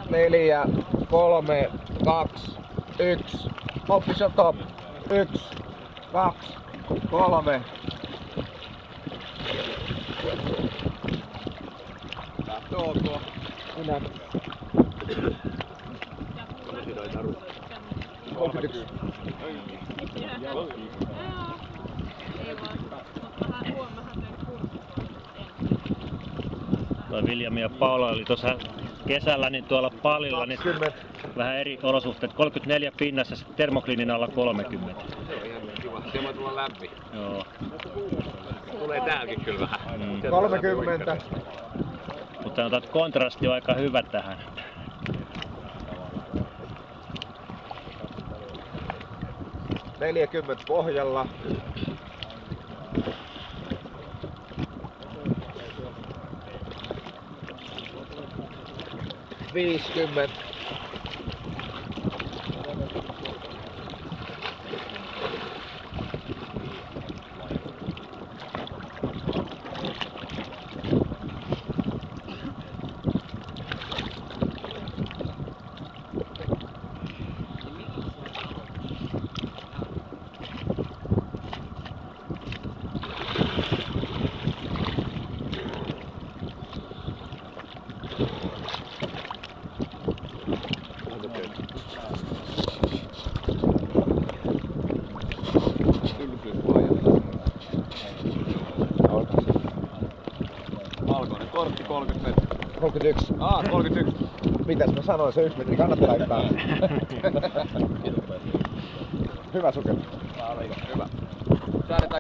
4, 3, 2, 1. Official top. 1, 2, 3. Lähtö ok. Minä. 31. Toi Viljami ja Paula oli tuossa kesällä niin tuolla Palilla niin 20. vähän eri olosuhteet. 34 pinnassa, sitten termokliinin alla 30. Se on ihan kiva. Se voi tulla läpi. Joo. Tulee täälläkin kyllä vähän. 30. Mutta sanotaan, että kontrasti on aika hyvä tähän. 40 pohjalla. 50. Valkoinen kortti 30 metriä. 31. 31. Mitäs mä sanoin, se 1 metri kannattaa laittaa. Hyvä sukeli. Hyvä.